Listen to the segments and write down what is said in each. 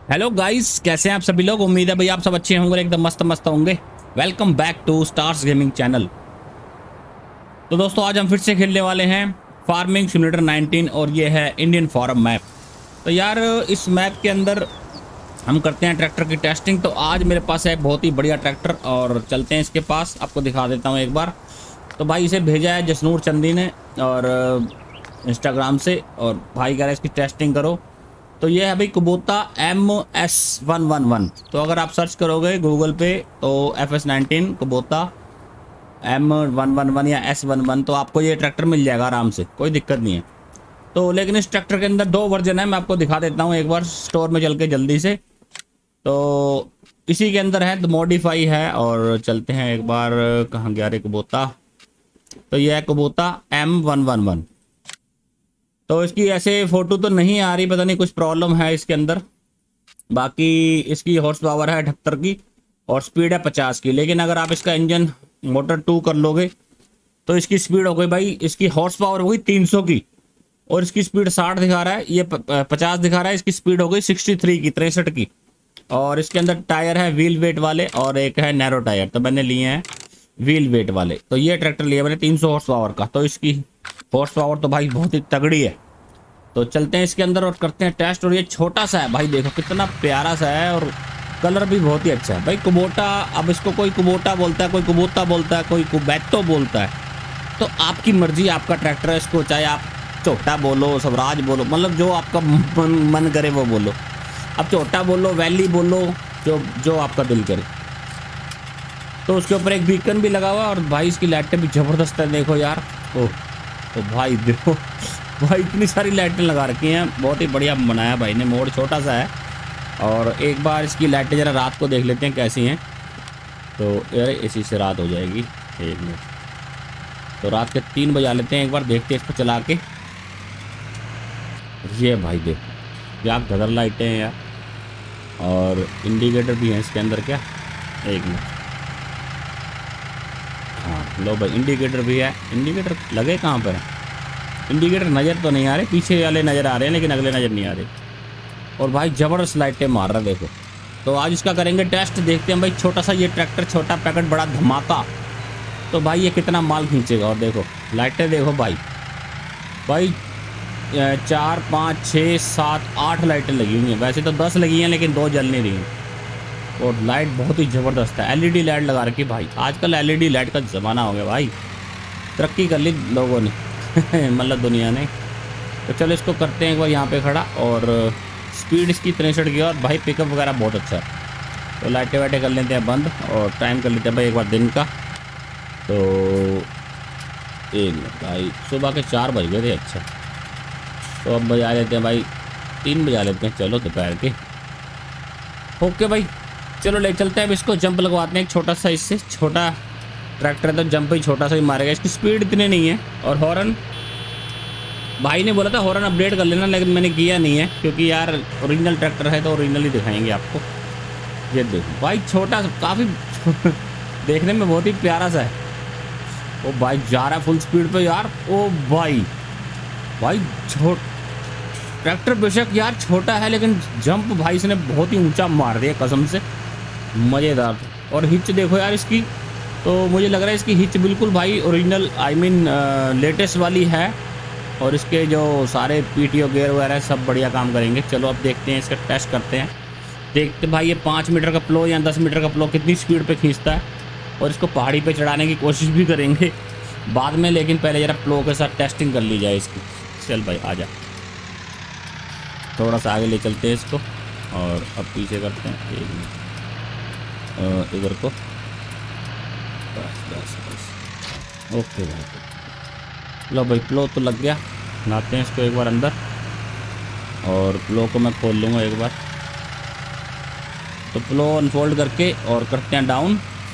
Hello guys, कैसे हैं आप सभी लोग। उम्मीद है भाई आप सब अच्छे होंगे, एकदम मस्त मस्त होंगे। Welcome back to Stars gaming channel. तो दोस्तों आज हम फिर से खेलने वाले हैं फार्मिंग सिमुलेटर 19 और ये है इंडियन फार्म मैप। तो यार इस मैप के अंदर हम करते हैं ट्रैक्टर की टेस्टिंग। तो आज मेरे पास है बहुत ही बढ़िया ट्रैक्टर और चलते हैं इसके पास, आपको दिखा देता हूँ एक बार। तो भाई इसे भेजा है जसनूर चंदी ने और इंस्टाग्राम से, और भाई कह रहा है इसकी टेस्टिंग करो। तो ये है भाई कुबोटा MS111। तो अगर आप सर्च करोगे गूगल पे तो FS19 कुबोटा M111 या S11 तो आपको ये ट्रैक्टर मिल जाएगा आराम से, कोई दिक्कत नहीं है। तो लेकिन इस ट्रैक्टर के अंदर दो वर्जन है, मैं आपको दिखा देता हूँ एक बार स्टोर में चल के जल्दी से। तो इसी के अंदर है, तो मॉडिफाई है। और चलते हैं एक बार, कहाँ गया रे कुबोटा। तो ये है कुबोटा M111। तो इसकी ऐसे फोटो तो नहीं आ रही, पता नहीं कुछ प्रॉब्लम है इसके अंदर। बाकी इसकी हॉर्स पावर है 78 की और स्पीड है 50 की। लेकिन अगर आप इसका इंजन मोटर 2 कर लोगे तो इसकी स्पीड हो गई भाई, इसकी हॉर्स पावर हो गई 300 की और इसकी स्पीड 60 दिखा रहा है, ये 50 दिखा रहा है। इसकी स्पीड हो गई 63 की, 63 की। और इसके अंदर टायर है व्हील वेट वाले और एक है नैरो टायर। तो मैंने लिए हैं व्हील वेट वाले। तो ये ट्रैक्टर लिया मैंने 300 हॉर्स पावर का। तो इसकी हॉर्स पावर तो भाई बहुत ही तगड़ी है। तो चलते हैं इसके अंदर और करते हैं टेस्ट। और ये छोटा सा है भाई, देखो कितना प्यारा सा है और कलर भी बहुत ही अच्छा है भाई। कुबोटा, अब इसको कोई कुबोटा बोलता है, कोई कुबोता बोलता है, कोई कुबैतो बोलता है। तो आपकी मर्जी, आपका ट्रैक्टर है, इसको चाहे आप छोटा बोलो, स्वराज बोलो, मतलब जो आपका मन करे वो बोलो। अब छोटा बोलो, वैली बोलो, जो आपका दिल करे। तो उसके ऊपर एक बीकन भी लगा हुआ है और भाई इसकी लाइटें भी ज़बरदस्त है, देखो यार। ओह तो भाई देखो भाई इतनी सारी लाइटें लगा रखी हैं, बहुत ही बढ़िया बनाया भाई ने। मोड छोटा सा है और एक बार इसकी लाइटें ज़रा रात को देख लेते हैं कैसी हैं। तो यार इसी से रात हो जाएगी, एक मिनट। तो रात के 3 बजा लेते हैं एक बार, देखते हैं इसको चला के। ये भाई देखो क्या गदर लाइटें हैं यार, और इंडिकेटर भी हैं इसके अंदर क्या, एक मिनट। हाँ लो भाई इंडिकेटर भी है। इंडिकेटर लगे कहाँ पर है, इंडिकेटर नज़र तो नहीं आ रहे, पीछे वाले नज़र आ रहे हैं लेकिन अगले नज़र नहीं आ रहे। और भाई ज़बरदस्त लाइटें मार रहा है देखो। तो आज इसका करेंगे टेस्ट, देखते हैं भाई। छोटा सा ये ट्रैक्टर, छोटा पैकेट बड़ा धमाका। तो भाई ये कितना माल खींचेगा। और देखो लाइटें देखो भाई, 4 5 6 7 8 लाइटें लगी हुई हैं। वैसे तो 10 लगी हैं लेकिन 2 जल नहीं रही हैं। और लाइट बहुत ही ज़बरदस्त है, LED लाइट लगा रखी भाई। आजकल LED लाइट का ज़माना हो गया भाई, तरक्की कर ली लोगों ने मतलब दुनिया ने। तो चलो इसको करते हैं एक बार यहाँ पे खड़ा। और स्पीड इसकी 63 की और भाई पिकअप वगैरह बहुत अच्छा है। तो लाइटें वाइटें कर लेते हैं बंद और टाइम कर लेते हैं भाई एक बार दिन का। तो एक मिनट भाई, सुबह के 4 बज गए थे। अच्छा तो अब बजा लेते हैं भाई, 3 बजा लेते हैं चलो दोपहर के। ओके भाई चलो ले चलते हैं। अब इसको जंप लगवाते हैं एक छोटा सा, इससे छोटा ट्रैक्टर है तो जंप ही छोटा सा ही मारेगा। इसकी स्पीड इतनी नहीं है। और हॉर्न भाई ने बोला था हॉर्न अपडेट कर लेना, लेकिन मैंने किया नहीं है क्योंकि यार ओरिजिनल ट्रैक्टर है तो ओरिजिनल ही दिखाएंगे आपको। ये देखो भाई छोटा सा, काफ़ी देखने में बहुत ही प्यारा सा है। ओ भाई जा रहा है फुल स्पीड पे यार। ओ भाई ट्रैक्टर बेशक यार छोटा है लेकिन जंप भाई इसने बहुत ही ऊंचा मार दिया कसम से, मज़ेदार। और हिच देखो यार इसकी, तो मुझे लग रहा है इसकी हिच बिल्कुल भाई ओरिजिनल, आई मीन लेटेस्ट वाली है। और इसके जो सारे PTO गेयर वगैरह सब बढ़िया काम करेंगे। चलो अब देखते हैं, इसका टेस्ट करते हैं। देखते भाई ये 5 मीटर का प्लो या 10 मीटर का प्लो कितनी स्पीड पे खींचता है। और इसको पहाड़ी पे चढ़ाने की कोशिश भी करेंगे बाद में, लेकिन पहले ज़रा प्लो के साथ टेस्टिंग कर ली जाए इसकी। चल भाई आजा, थोड़ा सा आगे ले चलते हैं इसको और अब पीछे करते हैं एक मिनट इधर को। बस ओके भाई, लो भाई प्लो तो लग गया। लाते हैं इसको एक बार अंदर और प्लो को मैं खोल लूँगा एक बार। तो प्लो अनफोल्ड करके और करते हैं डाउन।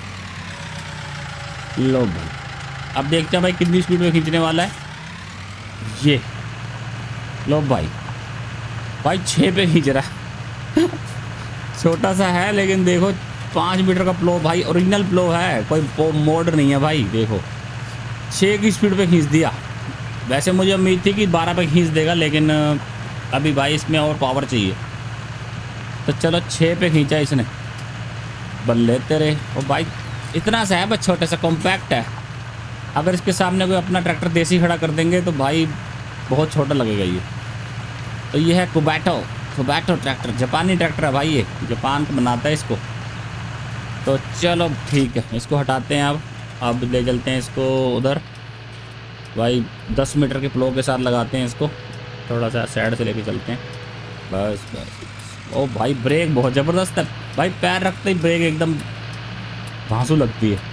लो भाई अब देखते हैं भाई कितनी स्पीड में खींचने वाला है ये। लो भाई 6 पे खींच रहा है छोटा सा है लेकिन देखो 5 मीटर का प्लो भाई, ओरिजिनल प्लो है, कोई मोड नहीं है भाई। देखो 6 की स्पीड पे खींच दिया। वैसे मुझे उम्मीद थी कि 12 पे खींच देगा, लेकिन अभी भाई इसमें और पावर चाहिए। तो चलो 6 पे खींचा इसने, बल्ले तेरे। और भाई इतना सा है बस, छोटे सा कॉम्पैक्ट है। अगर इसके सामने कोई अपना ट्रैक्टर देसी खड़ा कर देंगे तो भाई बहुत छोटा लगेगा ये। तो ये है कुबैटो ट्रैक्टर, जापानी ट्रैक्टर है भाई, ये जापान का बनाता है इसको। तो चलो ठीक है, इसको हटाते हैं। अब ले चलते हैं इसको उधर भाई, 10 मीटर के प्लो के साथ लगाते हैं इसको, थोड़ा सा साइड से लेके चलते हैं। बस बस। ओ भाई ब्रेक बहुत ज़बरदस्त है भाई, पैर रखते ही ब्रेक एकदम भांसू लगती है।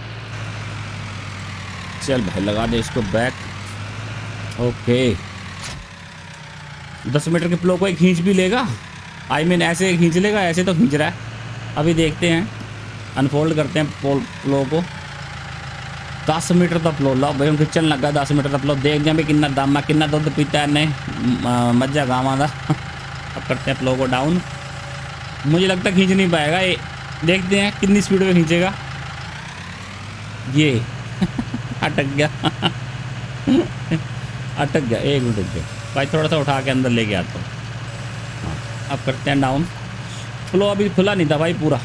चल भाई लगा दे इसको बैक। ओके 10 मीटर के प्लो को एक खींच भी लेगा, आई मीन ऐसे खींच लेगा, ऐसे तो खींच रहा है। अभी देखते हैं, अनफोल्ड करते हैं प्लो को। 10 मीटर का प्लो लो भाई, हम खिंचन लगा 10 मीटर का प्लो। देख भी कितना दम है, कितना दुध पीता है नहीं मज्जा गाँव का। अब करते हैं प्लो को डाउन। मुझे लगता है खींच नहीं पाएगा ये, देखते हैं कितनी स्पीड में खींचेगा ये। अटक गया अटक गया, एक मिनट रुक गया भाई, थोड़ा सा उठा के अंदर लेके आता हूँ। हाँ अब करते हैं डाउन। फ्लो अभी खुला नहीं था भाई पूरा।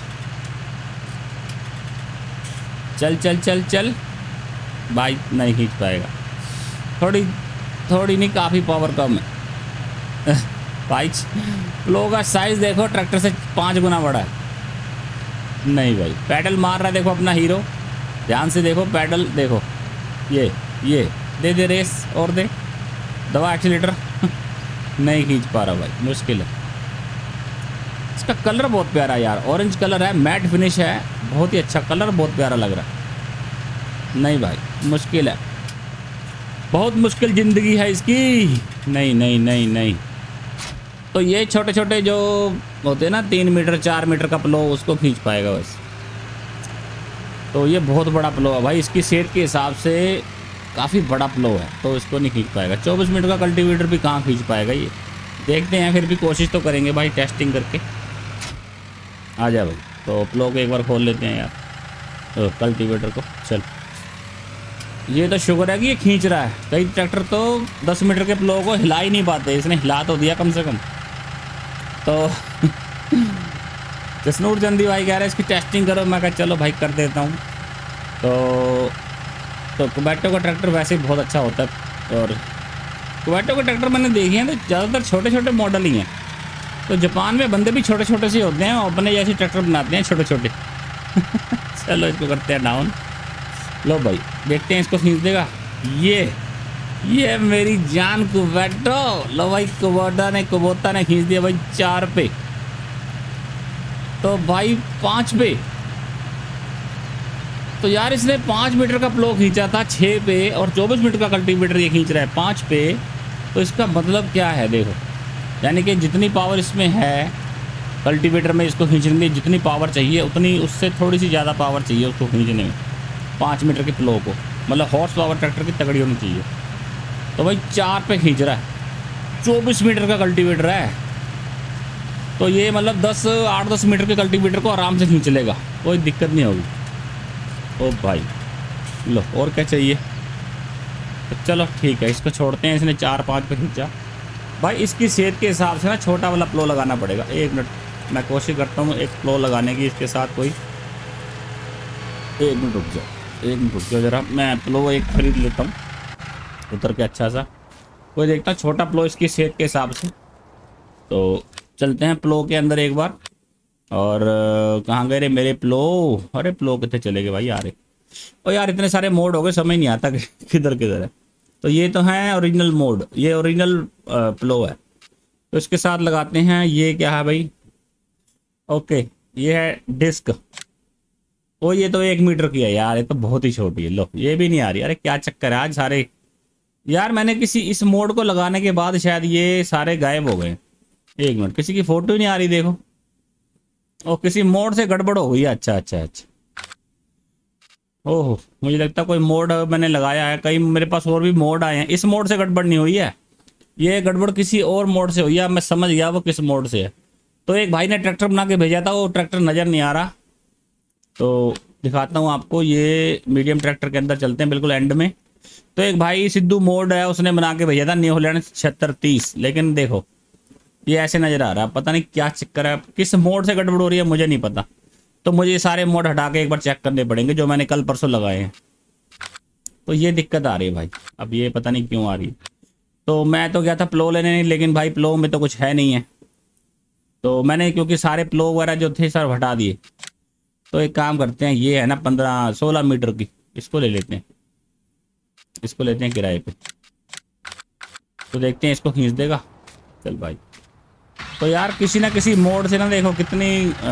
चल चल चल चल भाई, नहीं खींच पाएगा, थोड़ी नहीं, काफ़ी पावर कम है भाई। फ्लो का साइज़ देखो, ट्रैक्टर से 5 गुना बड़ा है। नहीं भाई पैडल मार रहा है, देखो अपना हीरो, ध्यान से देखो पैडल देखो, ये दे रेस और दे दवा एक्सीलेटर। नहीं खींच पा रहा भाई, मुश्किल है। इसका कलर बहुत प्यारा है यार, ऑरेंज कलर है, मैट फिनिश है, बहुत ही अच्छा कलर, बहुत प्यारा लग रहा है। नहीं भाई मुश्किल है, बहुत मुश्किल ज़िंदगी है इसकी। नहीं। तो ये छोटे छोटे जो होते हैं ना 3 मीटर 4 मीटर का प्लो, उसको खींच पाएगा बस। तो ये बहुत बड़ा प्लो है भाई, इसकी सेट के हिसाब से काफ़ी बड़ा प्लो है, तो इसको नहीं खींच पाएगा। 24 मीटर का कल्टीवेटर भी कहाँ खींच पाएगा ये, देखते हैं, फिर भी कोशिश तो करेंगे भाई टेस्टिंग करके। आ जा भाई, तो प्लो को एक बार खोल लेते हैं यार, तो कल्टीवेटर को। चल ये तो शुक्र है कि ये खींच रहा है, कई ट्रैक्टर तो 10 मीटर के प्लो को हिला ही नहीं पाते, इसने हिला तो दिया कम से कम। तो जसनूर चंदी भाई कह रहे हैं इसकी टेस्टिंग करो, मैं कहा चलो भाई कर देता हूँ। तो कुबैटो का ट्रैक्टर वैसे ही बहुत अच्छा होता है, और कुबैटो का ट्रैक्टर मैंने देखे हैं तो ज़्यादातर छोटे छोटे मॉडल ही हैं। तो जापान में बंदे भी छोटे छोटे से होते हैं, और अपने जैसे ट्रैक्टर बनाते हैं छोटे छोटे। चलो इसको करते हैं डाउन। लो भाई देखते हैं इसको खींच देगा ये मेरी जान कुबैटो। लो भाई कुबोता ने खींच दिया भाई 4 पे, तो भाई 5 पे। तो यार इसने 5 मीटर का प्लो खींचा था 6 पे, और 24 मीटर का कल्टीवेटर ये खींच रहा है 5 पे। तो इसका मतलब क्या है देखो, यानी कि जितनी पावर इसमें है कल्टीवेटर में, इसको खींचने में जितनी पावर चाहिए उतनी उससे थोड़ी सी ज़्यादा पावर चाहिए उसको खींचने में 5 मीटर के प्लो को। मतलब हॉर्स पावर ट्रैक्टर की तगड़ी होनी चाहिए। तो भाई 4 पे खींच रहा है, 24 मीटर का कल्टीवेटर है, तो ये मतलब 8-10 मीटर के कल्टीवेटर को आराम से खींच लेगा, कोई दिक्कत नहीं होगी। ओ भाई लो, और क्या चाहिए। तो चलो ठीक है, इसको छोड़ते हैं, इसने 4-5 पे खींचा भाई। इसकी सेहत के हिसाब से ना छोटा वाला प्लो लगाना पड़ेगा। 1 मिनट मैं कोशिश करता हूँ एक प्लो लगाने की इसके साथ कोई। 1 मिनट रुक जाओ ज़रा, मैं प्लो एक खरीद लेता हूँ उतर के अच्छा सा, कोई देखता छोटा प्लो इसकी सेहत के हिसाब से। तो चलते हैं प्लो के अंदर एक बार। और कहाँ गए रे मेरे प्लो, अरे प्लो कितने चले गए भाई यार। और यार इतने सारे मोड हो गए, समझ नहीं आता कि किधर किधर है। तो ये तो है ओरिजिनल मोड, ये ओरिजिनल प्लो है। तो इसके साथ लगाते हैं, ये क्या है भाई, ओके ये है डिस्क। ओ ये तो 1 मीटर की है यार, ये तो बहुत ही छोटी है। लो ये भी नहीं आ रही, अरे क्या चक्कर है आज सारे यार। मैंने किसी इस मोड को लगाने के बाद शायद ये सारे गायब हो गए। 1 मिनट, किसी की फोटो ही नहीं आ रही देखो, और किसी मोड से गड़बड़ हो गई। अच्छा। ओहो मुझे लगता कोई मोड मैंने लगाया है, कई मेरे पास और भी मोड आए हैं। इस मोड से गड़बड़ नहीं हुई है, ये गड़बड़ किसी और मोड से हुई है। मैं समझ गया वो किस मोड से है। तो एक भाई ने ट्रैक्टर बना के भेजा था, वो ट्रैक्टर नज़र नहीं आ रहा, तो दिखाता हूँ आपको। ये मीडियम ट्रैक्टर के अंदर चलते हैं बिल्कुल एंड में। तो एक भाई सिद्धू मोड है, उसने बना के भेजा था न्यूजीलैंड 7630। लेकिन देखो ये ऐसे नज़र आ रहा है, पता नहीं क्या चक्कर है, किस मोड से गड़बड़ हो रही है मुझे नहीं पता। तो मुझे ये सारे मोड हटा के एक बार चेक करने पड़ेंगे जो मैंने कल परसों लगाए हैं। तो ये दिक्कत आ रही है भाई, अब ये पता नहीं क्यों आ रही है। तो मैं तो गया था प्लो लेने, लेकिन भाई प्लो में तो कुछ है नहीं है। तो मैंने क्योंकि सारे प्लो वगैरह जो थे सर हटा दिए। तो एक काम करते हैं, ये है ना 15-16 मीटर की, इसको ले लेते हैं, इसको लेते हैं किराए पे। तो देखते हैं इसको खींच देगा। चल भाई। तो यार किसी ना किसी मोड से ना देखो कितनी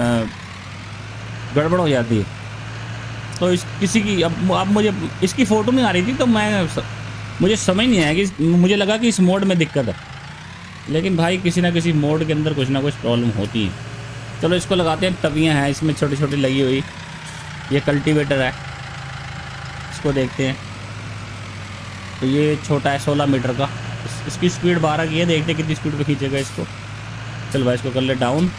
गड़बड़ हो जाती है। तो इस किसी की अब मुझे इसकी फ़ोटो नहीं आ रही थी, तो मुझे समझ नहीं आया कि मुझे लगा कि इस मोड में दिक्कत है, लेकिन भाई किसी ना किसी मोड के अंदर कुछ ना कुछ प्रॉब्लम होती है। चलो इसको लगाते हैं। तवियाँ हैं इसमें छोटी छोटी लगी हुई। ये कल्टीवेटर है, इसको देखते हैं। तो ये छोटा है 16 मीटर का, इसकी स्पीड 12 की है। देखते हैं कितनी स्पीड पे खींचेगा इसको। चल भाई इसको कर ले डाउन,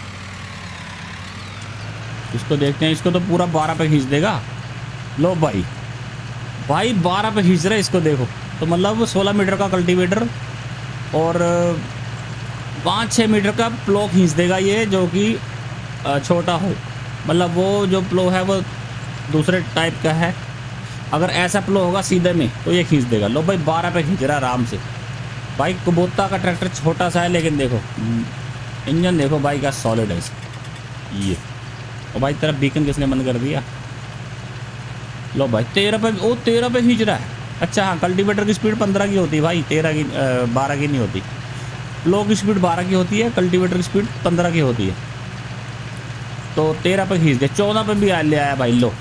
इसको देखते हैं। इसको तो पूरा 12 पे खींच देगा। लो भाई, भाई 12 पे खींच रहा है इसको, देखो। तो मतलब 16 मीटर का कल्टीवेटर और 5-6 मीटर का प्लो खींच देगा ये, जो कि छोटा हो। मतलब वो जो प्लो है वो दूसरे टाइप का है। अगर ऐसा प्लो होगा सीधे में तो ये खींच देगा। लो भाई 12 पे खींच रहा है आराम से। भाई कुबोता का ट्रैक्टर छोटा सा है, लेकिन देखो इंजन देखो भाई क्या सॉलिड है इसका। ये और भाई तेरा बीकन किसने बंद कर दिया? लो भाई 13 पे, ओ 13 पे खींच रहा है। अच्छा हाँ, कल्टीवेटर की स्पीड 15 की होती है भाई, 12 की नहीं होती। प्लो की स्पीड 12 की होती है, कल्टीवेटर की स्पीड 15 की होती है। तो 13 पे खींच दे, 14 पे भी ले आया भाई। लो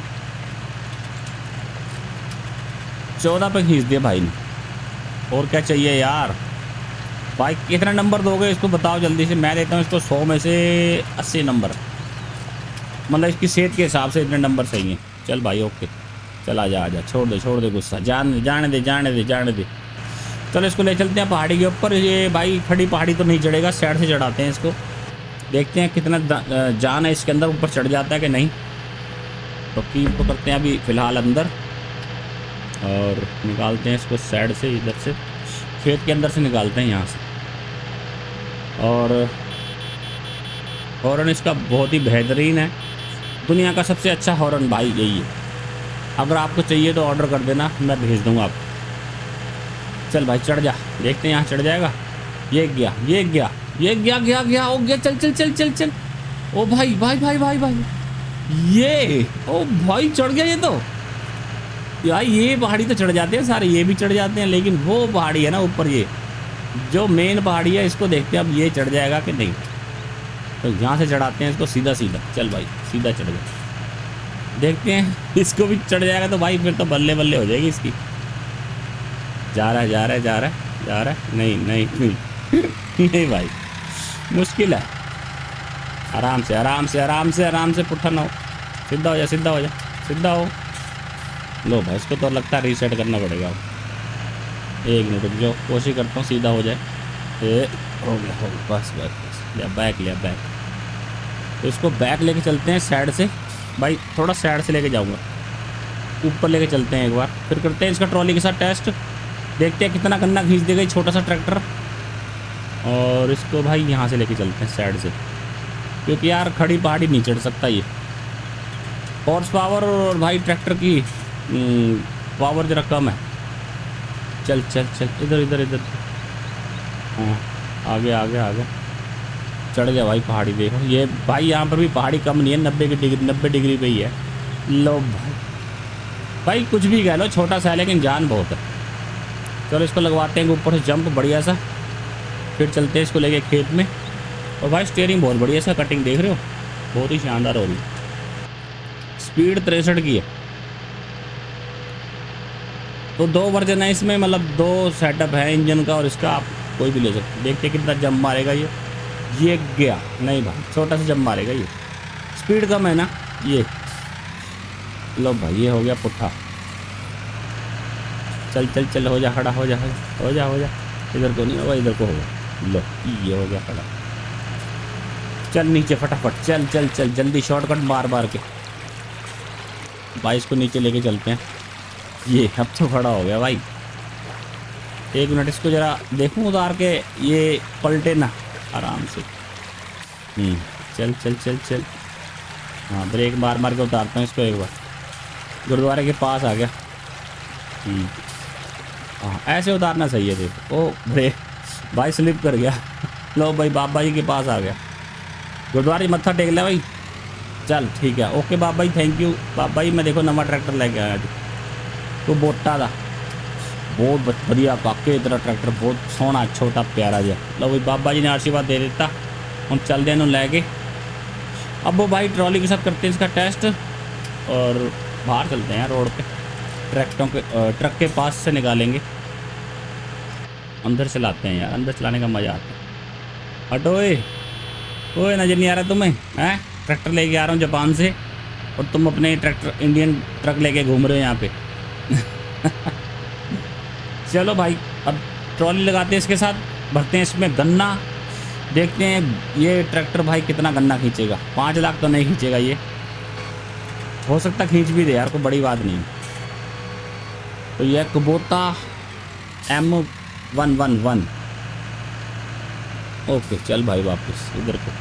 14 पे खींच दिया भाई ने। और क्या चाहिए यार? भाई कितना नंबर दोगे इसको बताओ जल्दी से। मैं देता हूँ इसको 100 में से 80 नंबर। मतलब इसकी सेहत के हिसाब से इतने नंबर सही हैं। चल भाई ओके, चल आजा, छोड़ दे गुस्सा, जाने दे। चलो इसको ले चलते हैं पहाड़ी के ऊपर। ये भाई खड़ी पहाड़ी तो नहीं चढ़ेगा, साइड से चढ़ाते हैं इसको। देखते हैं कितना जान है इसके अंदर, ऊपर चढ़ जाता है कि नहीं। तो कीप तो करते हैं अभी फ़िलहाल अंदर, और निकालते हैं इसको साइड से, इधर से खेत के अंदर से निकालते हैं यहाँ से। और हॉर्न इसका बहुत ही बेहतरीन है, दुनिया का सबसे अच्छा हॉर्न भाई यही है। अगर आपको चाहिए तो ऑर्डर कर देना, मैं भेज दूँगा आपको। चल भाई चढ़ जा, देखते हैं यहाँ चढ़ जाएगा। ये गया हो गया। चल। ओ भाई ये, ओ भाई चढ़ गया ये तो। यार ये पहाड़ी तो चढ़ जाते हैं सारे, ये भी चढ़ जाते हैं, लेकिन वो पहाड़ी है ना ऊपर, ये जो मेन पहाड़ी है, इसको देखते हैं अब ये चढ़ जाएगा कि नहीं। तो यहाँ से चढ़ाते हैं इसको सीधा। चल भाई सीधा चढ़ गया, देखते हैं इसको भी चढ़ जाएगा तो भाई फिर तो बल्ले हो जाएगी इसकी। जा रहा है। नहीं नहीं भाई मुश्किल है। आराम से पुट्ठा ना हो, सीधा हो। लो भाई इसको तो लगता है रीसेट करना पड़ेगा। 1 मिनट रुक जाओ, कोशिश करता हूँ सीधा हो जाए। हो गया बस लिया बैक। तो इसको बैक लेके चलते हैं साइड से भाई, थोड़ा साइड से लेके जाऊँगा, ऊपर लेके चलते हैं एक बार, फिर करते हैं इसका ट्रॉली के साथ टेस्ट। देखते हैं कितना गन्ना खींच देगा ये छोटा सा ट्रैक्टर। और इसको भाई यहाँ से लेके चलते हैं साइड से, क्योंकि यार खड़ी पहाड़ी नहीं चढ़ सकता ये। हॉर्स पावर और भाई ट्रैक्टर की पावर जरा कम है। चल इधर। हाँ आगे चढ़ गया भाई पहाड़ी। देखो ये भाई यहाँ पर भी पहाड़ी कम नहीं है, 90 डिग्री पे ही है। लो भाई कुछ भी कह लो, छोटा सा है लेकिन जान बहुत है। चलो इसको लगवाते हैं ऊपर से जंप बढ़िया सा, फिर चलते हैं इसको लेके खेत में। और भाई स्टीयरिंग बहुत बढ़िया सा, कटिंग देख रहे हो बहुत ही शानदार हो रही है। स्पीड 63 की है। तो 2 वर्जन है इसमें, मतलब 2 सेटअप है इंजन का और इसका, आप कोई भी ले सकते। देखते कितना जंप मारेगा ये गया नहीं भाई, छोटा सा जंप मारेगा ये, स्पीड कम है ना ये। लो भाई ये हो गया पुट्ठा। चल हो जा खड़ा, हो जा इधर को नहीं होगा, इधर को होगा। लो ये हो गया खड़ा। चल नीचे फटाफट, चल जल्दी, शॉर्टकट मार के भाई इसको नीचे लेके चलते हैं। ये अब तो खड़ा हो गया भाई। 1 मिनट इसको ज़रा देखूँ उतार के, ये पलटे ना, आराम से। चल चल चल चल। हाँ ब्रेक मार मार के उतारता हूँ इसको एक बार। गुरुद्वारे के पास आ गया। हाँ ऐसे उतारना सही है। देखो ओ ब्रेक भाई स्लिप कर गया। लो भाई बाबा जी के पास आ गया। गुरुद्वारे मत्था टेक लिया भाई। चल ठीक है ओके बाबा जी थैंक यू। बाबा जी मैं देखो नवा ट्रैक्टर लेके आया जी। तो बोटा था बहुत बढ़िया काके तेरा ट्रैक्टर बहुत सोहना छोटा प्यारा जहा। लो भाई बाबा जी ने आशीर्वाद दे देता। हम चलते हैं लैके। अब वो भाई ट्रॉली के साथ करते हैं इसका टेस्ट और बाहर चलते हैं रोड पे। ट्रक के पास से निकालेंगे। अंदर चलाते हैं यार अंदर चलाने का मज़ा आता है। हटो ओए नज़र नहीं आ रहा तुम्हें हैं? ट्रैक्टर लेके आ रहा हूँ जापान से और तुम अपने ट्रैक्टर इंडियन ट्रक लेके घूम रहे हो यहाँ पे। चलो भाई अब ट्रॉली लगाते हैं इसके साथ भरते हैं इसमें गन्ना। देखते हैं ये ट्रैक्टर भाई कितना गन्ना खींचेगा। 5 लाख तो नहीं खींचेगा ये। हो सकता खींच भी दे यार कोई बड़ी बात नहीं। तो ये कुबोटा M111। ओके चल भाई वापस इधर को।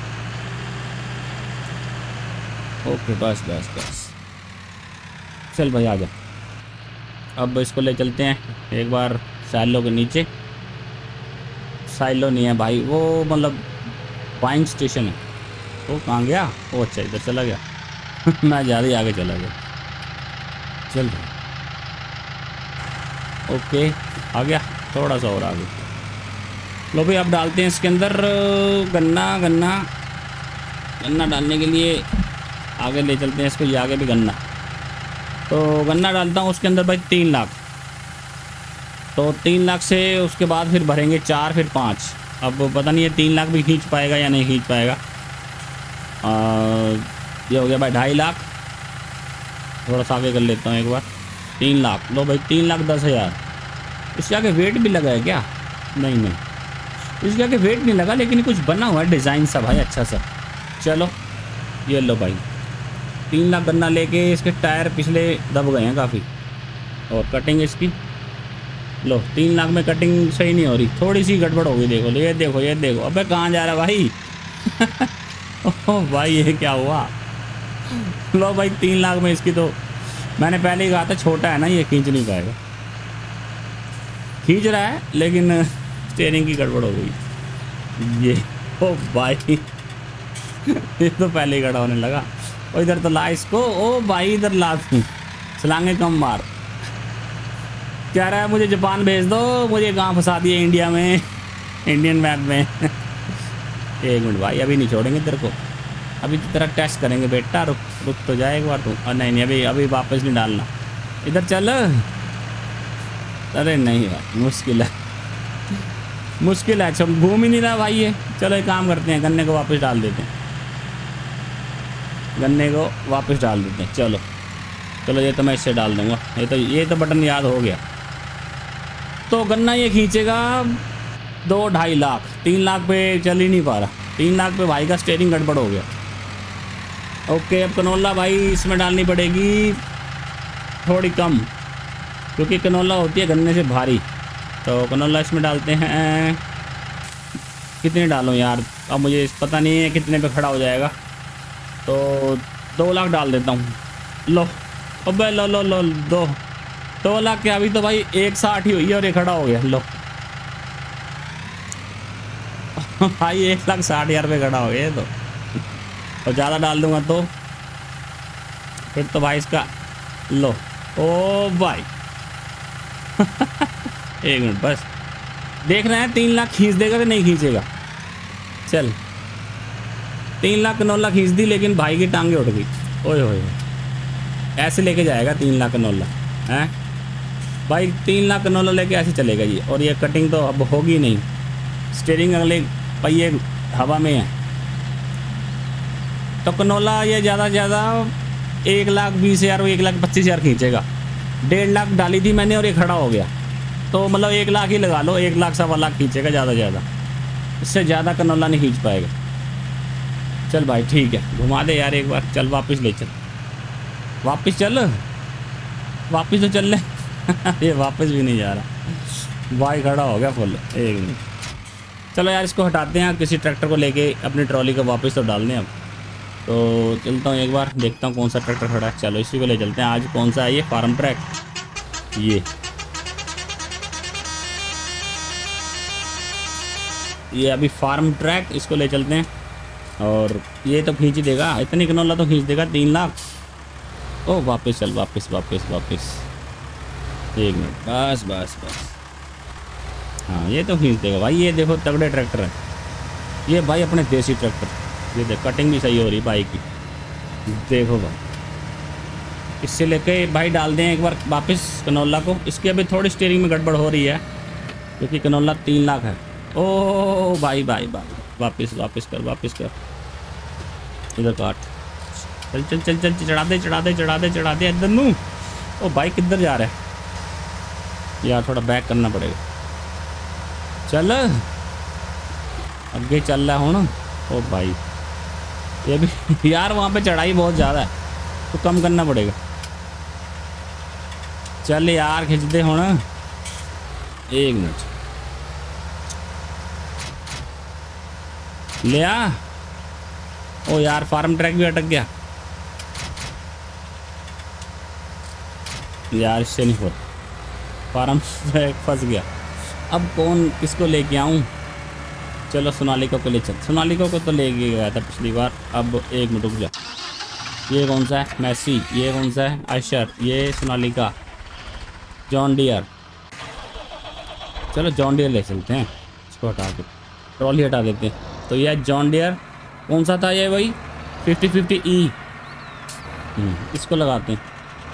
ओके बस बस बस चल भाई आ जा। अब इसको ले चलते हैं एक बार साइलो के नीचे। साइलो नहीं है भाई वो मतलब बाइंग स्टेशन है। वो कहाँ गया? वो अच्छा इधर चला गया। मैं ज़्यादा ही आगे चला गया। चल भाई ओके आ गया थोड़ा सा और आगे। लो भाई अब डालते हैं इसके अंदर गन्ना। गन्ना गन्ना डालने के लिए आगे ले चलते हैं इसको। ये आगे भी गन्ना। तो गन्ना डालता हूँ उसके अंदर भाई 3 लाख। तो 3 लाख से उसके बाद फिर भरेंगे 4 फिर 5। अब पता नहीं है 3 लाख भी खींच पाएगा या नहीं खींच पाएगा। ये हो गया भाई 2.5 लाख। थोड़ा सा आगे कर लेता हूँ एक बार। 3 लाख। लो भाई 3,10,000। इसके आगे वेट भी लगा है क्या? नहीं इसके आगे वेट नहीं लगा लेकिन कुछ बना हुआ है डिज़ाइन सा भाई अच्छा सा। चलो ये लो भाई 3 लाख गन्ना लेके। इसके टायर पिछले दब गए हैं काफ़ी और कटिंग इसकी। लो 3 लाख में कटिंग सही नहीं हो रही थोड़ी सी गड़बड़ हो गई। देखो ये देखो अबे कहाँ जा रहा भाई? ओह भाई ये क्या हुआ? लो भाई 3 लाख में इसकी तो मैंने पहले ही कहा था छोटा है ना ये खींच नहीं पाएगा। खींच रहा है लेकिन स्टीयरिंग की गड़बड़ हो गई ये। ओ भाई ये तो पहले ही खड़ा होने लगा। और इधर तो ला इसको। ओ भाई इधर ला तू छलांगे कम मार। कह रहा है मुझे जापान भेज दो। मुझे कहाँ फंसा दिया इंडिया में इंडियन मैप में। 1 मिनट भाई अभी नहीं छोड़ेंगे तेरे को। अभी तो तेरा टेस्ट करेंगे बेटा। रुक तो जाए एक बार तू। नहीं अभी वापस नहीं डालना। इधर चल। अरे नहीं भाई मुश्किल है। अच्छा घूम ही नहीं रहा भाई ये। चलो एक काम करते हैं गन्ने को वापस डाल देते हैं। चलो ये तो मैं इससे डाल दूंगा। ये तो बटन याद हो गया। तो गन्ना ये खींचेगा 2-2.5 लाख। 3 लाख पे चल ही नहीं पा रहा। 3 लाख पे भाई का स्टीयरिंग गड़बड़ हो गया। ओके अब कनोला भाई इसमें डालनी पड़ेगी थोड़ी कम क्योंकि कनोला होती है गन्ने से भारी। तो कनोला इसमें डालते हैं। कितने डालूं यार अब मुझे पता नहीं है कितने पे खड़ा हो जाएगा। तो 2 लाख डाल देता हूँ। लो अबे लो 2 लाख के अभी तो भाई 1.60 ही हुई है और ये खड़ा हो गया। लो भाई 1,60,000 पे खड़ा हो गया तो। और ज़्यादा डाल दूंगा तो फिर तो भाई इसका लो। ओ भाई 1 मिनट बस देख रहे हैं 3 लाख खींच देगा कि नहीं खींचेगा। चल 3 लाख कनौला खींच दी लेकिन भाई की टांगे उठ गई। ओए होए ऐसे लेके जाएगा 3 लाख कनौला हैं भाई। 3 लाख कनौला लेके ऐसे चलेगा जी। और ये कटिंग तो अब होगी नहीं। स्टीयरिंग अगले पहिए हवा में है। तो कनौला ये ज़्यादा से ज़्यादा 1,20,000 और 1,25,000 खींचेगा। 1.5 लाख डाली थी मैंने और ये खड़ा हो गया। तो मतलब 1 लाख ही लगा लो। 1 लाख 1.25 लाख खींचेगा ज़्यादा से ज़्यादा। इससे ज़्यादा कनौला नहीं खींच पाएगा। चल भाई ठीक है घुमा दे यार एक बार। चल वापस ले चल। वापस तो चल ले। ये वापस भी नहीं जा रहा भाई खड़ा हो गया फुल। 1 मिनट चलो यार इसको हटाते हैं, किसी ट्रैक्टर को लेके अपनी ट्रॉली को वापस तो डाल दें अब। तो चलता हूँ एक बार देखता हूँ कौन सा ट्रैक्टर खड़ा है। चलो इसी को ले चलते हैं। आज कौन सा है ये? Farmtrac. ये अभी फार्म ट्रैक, इसको ले चलते हैं। और ये तो खींच ही देगा, इतनी कनौला तो खींच देगा 3 लाख। ओ वापस चल, वापस वापस वापस, 1 मिनट, बस बस बस। हाँ ये तो खींच देगा भाई। ये देखो तगड़े ट्रैक्टर है ये भाई, अपने देसी ट्रैक्टर। ये देख कटिंग भी सही हो रही बाइक की, देखो भाई। इससे लेके भाई डाल दें एक बार वापस कनौला को। इसकी अभी थोड़ी स्टीयरिंग में गड़बड़ हो रही है क्योंकि कनौला 3 लाख है। ओ भाई भाई भाई, वापस वापस कर, वापस कर, इधर काट। चल चल चल चल, चढ़ा दे चढ़ा दे चढ़ा दे चढ़ा दे इधर नू। ओ भाई किधर जा रहा है यार? थोड़ा बैक करना पड़ेगा। चल अगे चल रहा है हूँ। ओ भाई ये भी यार वहाँ पे चढ़ाई बहुत ज़्यादा है तो कम करना पड़ेगा। चल यार खिंच दे हूँ। 1 मिनट ले आ। ओ यार फार्म ट्रैक भी अटक गया यार, इससे नहीं हो। फार्म ट्रैक फंस गया। अब कौन किसको लेके आऊँ? चलो सोनालिका को ले चल। सोनालिका को तो ले गया था पिछली बार। अब 1 मिनट रुक जा। ये कौन सा है? मैसी। ये कौन सा है? आयशर। ये सोनालिका। John Deere. चलो जॉन डियर ले चलते हैं। इसको हटा के ट्रॉली हटा देते हैं। तो यह जॉन डियर कौन सा था? ये वही 5050E। इसको लगाते हैं।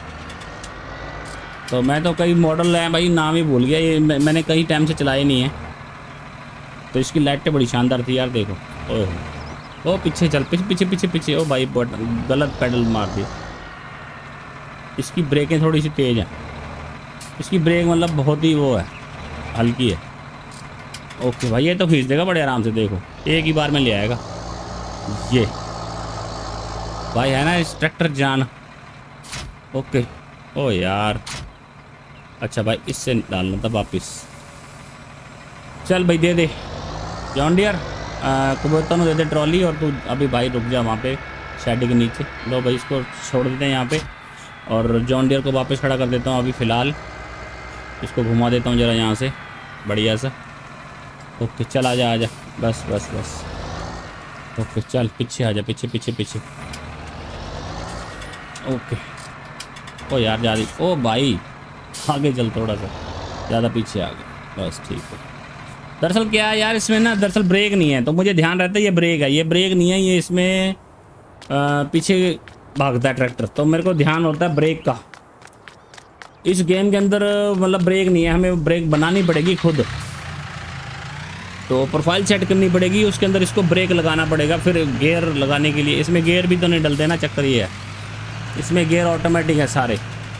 तो मैं तो कई मॉडल है भाई, नाम ही भूल गया। ये मैंने कई टाइम से चलाए नहीं है। तो इसकी लाइटें बड़ी शानदार थी यार, देखो। ओ पीछे चल, पीछे पीछे पीछे पीछे। ओ भाई गलत पेडल मार दिया। इसकी ब्रेकें थोड़ी सी तेज़ हैं। इसकी ब्रेक मतलब बहुत ही वो है, हल्की है। ओके भाई ये तो खींच देगा बड़े आराम से, देखो एक ही बार में ले आएगा ये भाई, है ना इस ट्रैक्टर जान। ओके। ओ यार अच्छा भाई इससे डालना था वापस। चल भाई दे दे जॉन डियर, कुबोता दे दे ट्रॉली। और तू अभी भाई रुक जा वहाँ पे शेड के नीचे। लो भाई इसको छोड़ देते हैं यहाँ पे और जॉन डियर को वापस खड़ा कर देता हूँ अभी फ़िलहाल। इसको घुमा देता हूँ ज़रा यहाँ से बढ़िया सा। ओके चल आजा आजा, बस बस बस। ओके चल पीछे आजा, पीछे पीछे पीछे। ओके। ओ यार ज़्यादा, ओ भाई आगे चल थोड़ा सा, ज़्यादा पीछे आ गया, बस ठीक है। दरअसल क्या है यार इसमें ना, दरअसल ब्रेक नहीं है तो मुझे ध्यान रहता है ये ब्रेक है। ये ब्रेक नहीं है, ये इसमें पीछे भागता है ट्रैक्टर, तो मेरे को ध्यान होता है ब्रेक का। इस गेम के अंदर मतलब ब्रेक नहीं है, हमें ब्रेक बनानी पड़ेगी खुद। तो प्रोफाइल सेट करनी पड़ेगी उसके अंदर, इसको ब्रेक लगाना पड़ेगा। फिर गियर लगाने के लिए इसमें गियर भी तो नहीं डलते ना, चक्कर ये है। इसमें गियर ऑटोमेटिक है सारे।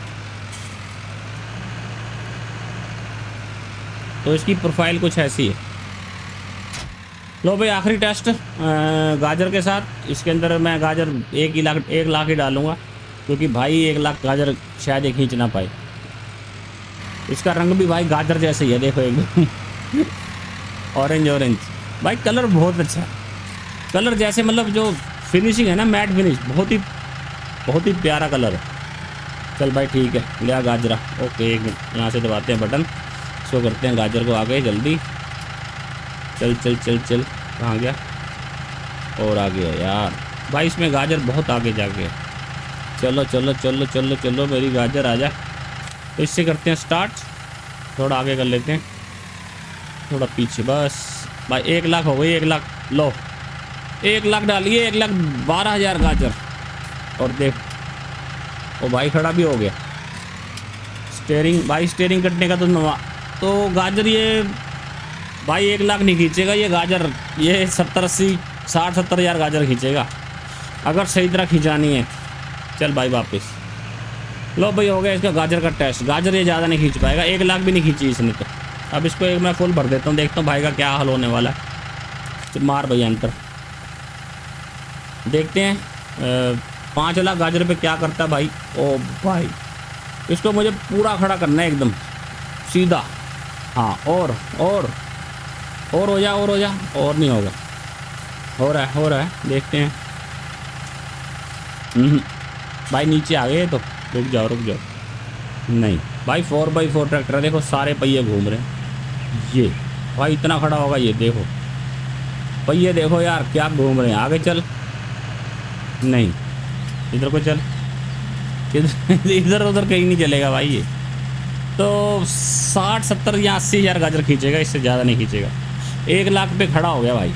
तो इसकी प्रोफाइल कुछ ऐसी है। लो भाई आखिरी टेस्ट गाजर के साथ। इसके अंदर मैं गाजर 1 लाख ही डालूंगा क्योंकि भाई 1 लाख गाजर शायद एक खींच ना पाए। इसका रंग भी भाई गाजर जैसे ही है, देखो एकदम ऑरेंज ऑरेंज। भाई कलर बहुत अच्छा है, कलर जैसे मतलब जो फिनिशिंग है ना, मैट फिनिश, बहुत ही प्यारा कलर है। चल भाई ठीक है, लिया गाजरा। ओके एक मिनट यहाँ से दबाते हैं बटन, इसको करते हैं गाजर को आगे जल्दी। चल चल चल चल, कहाँ गया? और आ गया यार भाई, इसमें गाजर बहुत आगे जा गया। चलो चलो चलो चलो चलो मेरी गाजर आ जा। तो इससे करते हैं स्टार्ट, थोड़ा आगे कर लेते हैं, थोड़ा पीछे, बस भाई 1 लाख हो गई। 1 लाख लो, 1 लाख डालिए, 1,12,000 गाजर। और देख ओ भाई खड़ा भी हो गया। स्टेयरिंग भाई, स्टेयरिंग कटने का तो गाजर ये भाई 1 लाख नहीं खींचेगा ये गाजर, ये 60-70 हज़ार गाजर खींचेगा अगर सही तरह खींचानी है। चल भाई वापस। लो भाई हो गया इसका गाजर का टेस्ट। गाजर ये ज़्यादा नहीं खींच पाएगा, 1 लाख भी नहीं खींची इसने तो। अब इसको एक मैं फुल भर देता हूँ, देखता हूँ भाई का क्या हाल होने वाला है। तो मार भैया अंतर, देखते हैं 5 लाख गाजर पे क्या करता है भाई। ओ भाई इसको मुझे पूरा खड़ा करना है एकदम सीधा। हाँ और और हो जा, और हो जा, और नहीं होगा। हो रहा है, देखते हैं। भाई नीचे आ गए तो रुक जाओ। नहीं भाई 4x4 ट्रैक्टर है, देखो सारे पहिए घूम रहे हैं। ये भाई इतना खड़ा होगा, ये देखो पहिए देखो यार क्या घूम रहे हैं। आगे चल, नहीं इधर को चल, इधर उधर कहीं नहीं चलेगा भाई। ये तो 60-70 या 80 हज़ार गाजर खींचेगा, इससे ज़्यादा नहीं खींचेगा। 1 लाख पे खड़ा हो गया भाई।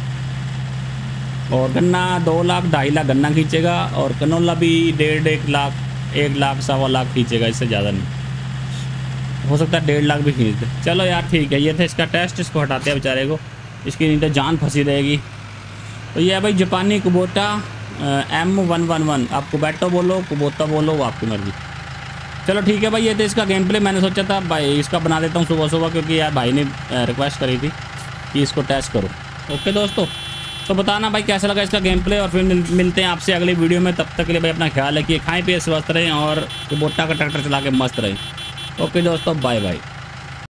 और गन्ना 2 लाख 2.5 लाख गन्ना खींचेगा, और कनोला भी 1.5 लाख 1 लाख 1.25 लाख खींचेगा, इससे ज़्यादा नहीं। हो सकता है 1.5 लाख भी खींच दे। चलो यार ठीक है, ये था इसका टेस्ट। इसको हटाते हैं बेचारे को, इसकी नहीं तो जान फंसी रहेगी। तो ये है भाई जापानी कुबोटा M111। आप कुबैटो बोलो, कुबोटा बोलो, वो आपकी मर्जी। चलो ठीक है भाई, ये तो इसका गेम प्ले। मैंने सोचा था भाई इसका बना देता हूँ सुबह, क्योंकि यार भाई ने रिक्वेस्ट करी थी कि इसको टेस्ट करो। ओके दोस्तों, तो बताना भाई कैसा लगा इसका गेम प्ले, और फिर मिलते हैं आपसे अगली वीडियो में। तब तक के लिए भाई अपना ख्याल रखिए, खाएं पिए स्वस्थ रहें, और कुबोटा का ट्रैक्टर चला के मस्त रहें। ओके दोस्तों, बाय बाय।